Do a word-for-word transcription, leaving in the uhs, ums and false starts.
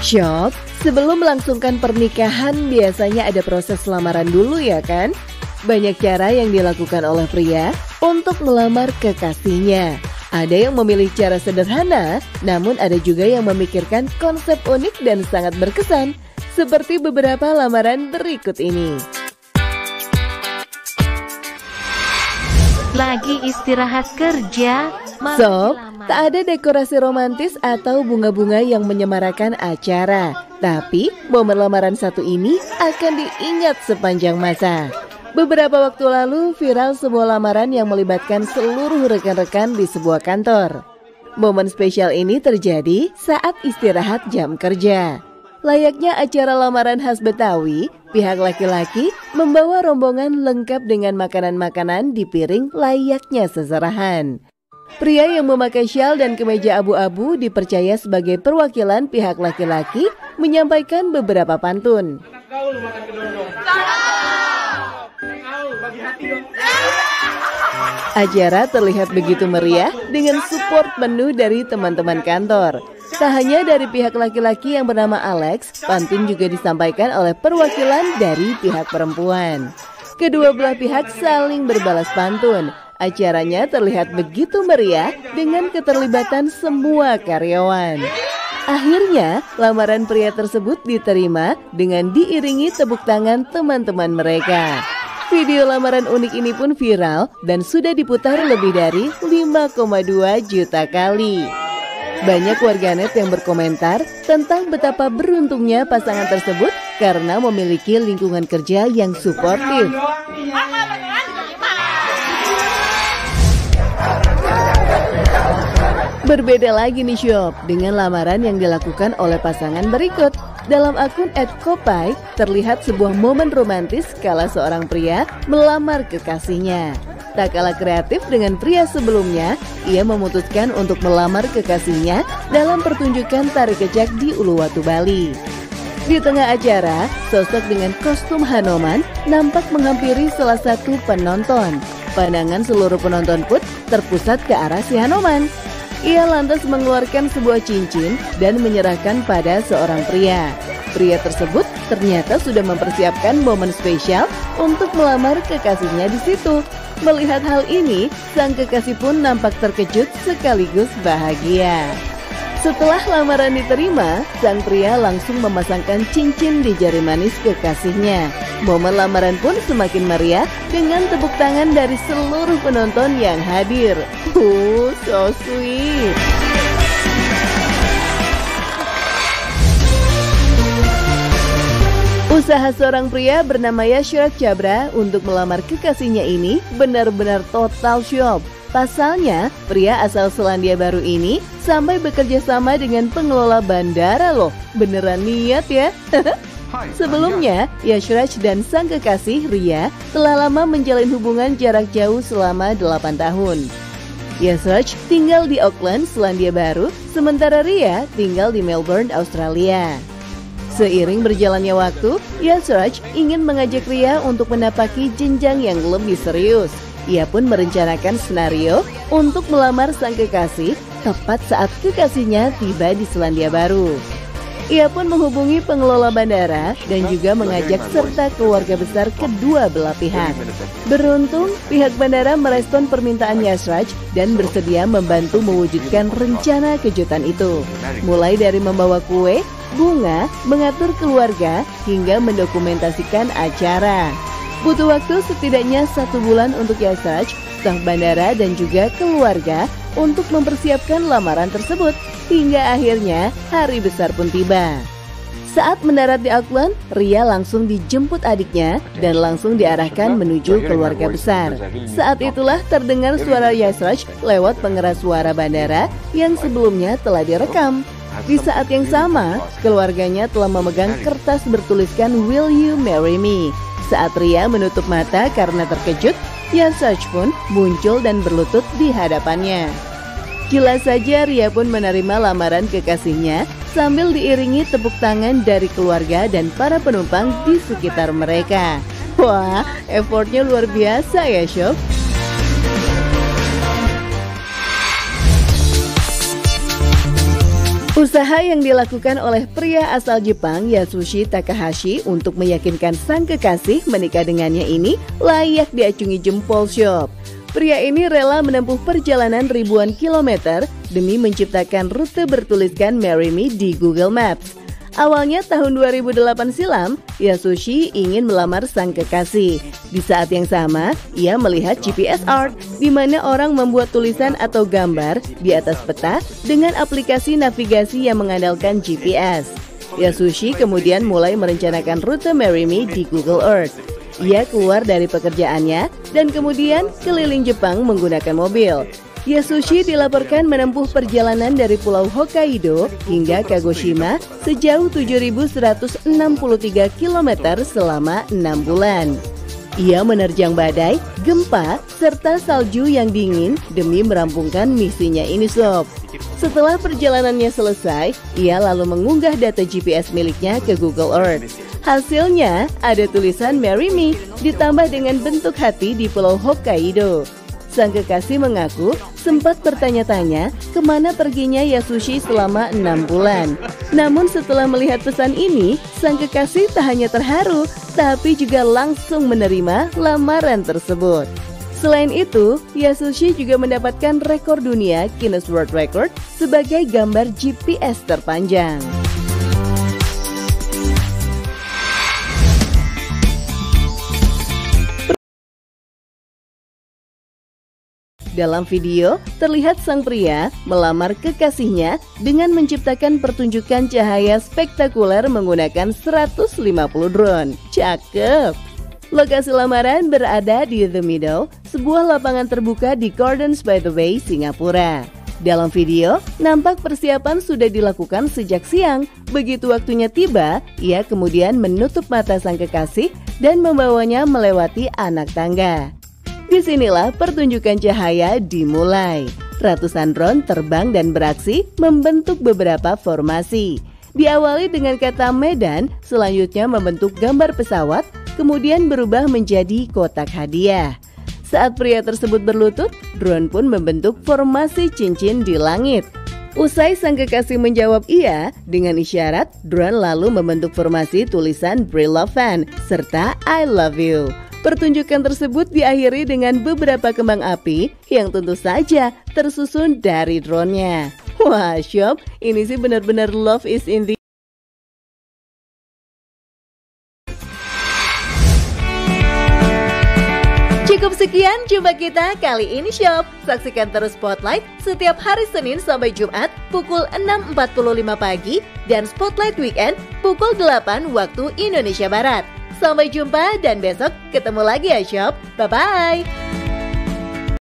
Syok, sebelum melangsungkan pernikahan biasanya ada proses lamaran dulu ya kan? Banyak cara yang dilakukan oleh pria untuk melamar kekasihnya. Ada yang memilih cara sederhana, namun ada juga yang memikirkan konsep unik dan sangat berkesan. Seperti beberapa lamaran berikut ini. Lagi istirahat kerja, Sob, tak ada dekorasi romantis atau bunga-bunga yang menyemarakan acara. Tapi momen lamaran satu ini akan diingat sepanjang masa. Beberapa waktu lalu viral sebuah lamaran yang melibatkan seluruh rekan-rekan di sebuah kantor. Momen spesial ini terjadi saat istirahat jam kerja. Layaknya acara lamaran khas Betawi, pihak laki-laki membawa rombongan lengkap dengan makanan-makanan di piring layaknya seserahan. Pria yang memakai syal dan kemeja abu-abu dipercaya sebagai perwakilan pihak laki-laki menyampaikan beberapa pantun. Acara terlihat begitu meriah dengan support penuh dari teman-teman kantor. Tak hanya dari pihak laki-laki yang bernama Alex, pantun juga disampaikan oleh perwakilan dari pihak perempuan. Kedua belah pihak saling berbalas pantun. Acaranya terlihat begitu meriah dengan keterlibatan semua karyawan. Akhirnya, lamaran pria tersebut diterima dengan diiringi tepuk tangan teman-teman mereka. Video lamaran unik ini pun viral dan sudah diputar lebih dari lima koma dua juta kali. Banyak warganet yang berkomentar tentang betapa beruntungnya pasangan tersebut karena memiliki lingkungan kerja yang suportif. Berbeda lagi nih Syok dengan lamaran yang dilakukan oleh pasangan berikut. Dalam akun et kopai terlihat sebuah momen romantis kala seorang pria melamar kekasihnya. Tak kalah kreatif dengan pria sebelumnya, ia memutuskan untuk melamar kekasihnya dalam pertunjukan tari kecak di Uluwatu, Bali. Di tengah acara, sosok dengan kostum Hanoman nampak menghampiri salah satu penonton. Pandangan seluruh penonton pun terpusat ke arah si Hanoman. Ia lantas mengeluarkan sebuah cincin dan menyerahkan pada seorang pria. Pria tersebut ternyata sudah mempersiapkan momen spesial untuk melamar kekasihnya di situ. Melihat hal ini, sang kekasih pun nampak terkejut sekaligus bahagia. Setelah lamaran diterima, sang pria langsung memasangkan cincin di jari manis kekasihnya. Momen lamaran pun semakin meriah dengan tepuk tangan dari seluruh penonton yang hadir. Uh, so sweet. Usaha seorang pria bernama Yashraj Chhabra untuk melamar kekasihnya ini benar-benar total syok. Pasalnya, pria asal Selandia Baru ini sampai bekerja sama dengan pengelola bandara loh. Beneran niat ya? Sebelumnya, Yashraj dan sang kekasih Ria telah lama menjalin hubungan jarak jauh selama delapan tahun. Yashraj tinggal di Auckland, Selandia Baru, sementara Ria tinggal di Melbourne, Australia. Seiring berjalannya waktu, Yashraj ingin mengajak Ria untuk menapaki jenjang yang lebih serius. Ia pun merencanakan skenario untuk melamar sang kekasih tepat saat kekasihnya tiba di Selandia Baru. Ia pun menghubungi pengelola bandara dan juga mengajak serta keluarga besar kedua belah pihak. Beruntung, pihak bandara merespon permintaan Yashraj dan bersedia membantu mewujudkan rencana kejutan itu. Mulai dari membawa kue, bunga, mengatur keluarga, hingga mendokumentasikan acara. Butuh waktu setidaknya satu bulan untuk Yashraj, staf bandara dan juga keluarga untuk mempersiapkan lamaran tersebut. Hingga akhirnya hari besar pun tiba. Saat mendarat di Auckland, Ria langsung dijemput adiknya dan langsung diarahkan menuju keluarga besar. Saat itulah terdengar suara Yashraj lewat pengeras suara bandara yang sebelumnya telah direkam. Di saat yang sama, keluarganya telah memegang kertas bertuliskan "Will you marry me?" Saat Ria menutup mata karena terkejut, Yashraj pun muncul dan berlutut di hadapannya. Jelas saja Ria pun menerima lamaran kekasihnya sambil diiringi tepuk tangan dari keluarga dan para penumpang di sekitar mereka. Wah, effortnya luar biasa ya, Syok. Usaha yang dilakukan oleh pria asal Jepang Yasushi Takahashi untuk meyakinkan sang kekasih menikah dengannya ini layak diacungi jempol Shop. Pria ini rela menempuh perjalanan ribuan kilometer demi menciptakan rute bertuliskan Marry Me di Google Maps. Awalnya tahun dua ribu delapan silam, Yasushi ingin melamar sang kekasih. Di saat yang sama, ia melihat G P S art, di mana orang membuat tulisan atau gambar di atas peta dengan aplikasi navigasi yang mengandalkan G P S. Yasushi kemudian mulai merencanakan rute Marry Me di Google Earth. Ia keluar dari pekerjaannya dan kemudian keliling Jepang menggunakan mobil. Yasushi dilaporkan menempuh perjalanan dari Pulau Hokkaido hingga Kagoshima sejauh tujuh ribu seratus enam puluh tiga kilometer selama enam bulan. Ia menerjang badai, gempa, serta salju yang dingin demi merampungkan misinya ini sob. Setelah perjalanannya selesai, ia lalu mengunggah data G P S miliknya ke Google Earth. Hasilnya ada tulisan Marry Me ditambah dengan bentuk hati di Pulau Hokkaido. Sang kekasih mengaku sempat bertanya-tanya kemana perginya Yasushi selama enam bulan. Namun setelah melihat pesan ini, sang kekasih tak hanya terharu, tapi juga langsung menerima lamaran tersebut. Selain itu, Yasushi juga mendapatkan rekor dunia Guinness World Record sebagai gambar G P S terpanjang. Dalam video, terlihat sang pria melamar kekasihnya dengan menciptakan pertunjukan cahaya spektakuler menggunakan seratus lima puluh drone. Cakep! Lokasi lamaran berada di The Meadow, sebuah lapangan terbuka di Gardens by the Bay, Singapura. Dalam video, nampak persiapan sudah dilakukan sejak siang. Begitu waktunya tiba, ia kemudian menutup mata sang kekasih dan membawanya melewati anak tangga. Disinilah pertunjukan cahaya dimulai. Ratusan drone terbang dan beraksi membentuk beberapa formasi. Diawali dengan kata Medan, selanjutnya membentuk gambar pesawat, kemudian berubah menjadi kotak hadiah. Saat pria tersebut berlutut, drone pun membentuk formasi cincin di langit. Usai sang kekasih menjawab iya, dengan isyarat, drone lalu membentuk formasi tulisan Brelovan serta I love you. Pertunjukan tersebut diakhiri dengan beberapa kembang api yang tentu saja tersusun dari drone-nya. Wah, Shop, ini sih benar-benar love is in the... Cukup sekian jumpa kita kali ini Shop. Saksikan terus Spotlight setiap hari Senin sampai Jumat pukul enam empat puluh lima pagi dan Spotlight Weekend pukul delapan waktu Indonesia Barat. Sampai jumpa dan besok ketemu lagi ya Shop. Bye-bye.